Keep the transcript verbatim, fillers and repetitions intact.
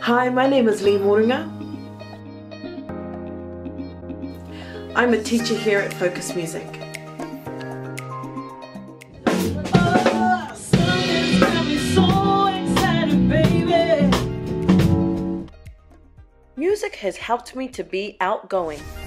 Hi, my name is Lee Moringa. I'm a teacher here at Focus Music. Oh, something's got me so excited, baby. Music has helped me to be outgoing.